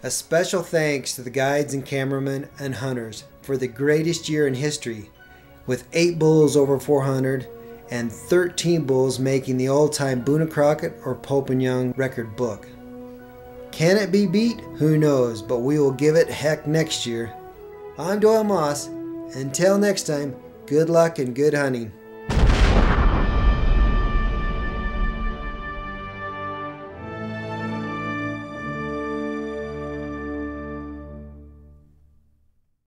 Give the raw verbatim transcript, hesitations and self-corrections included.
A special thanks to the guides and cameramen and hunters for the greatest year in history, with eight bulls over four hundred and thirteen bulls making the all-time Boone and Crockett or Pope and Young record book. Can it be beat? Who knows, but we will give it heck next year. I'm Doyle Moss. Until next time, good luck and good hunting.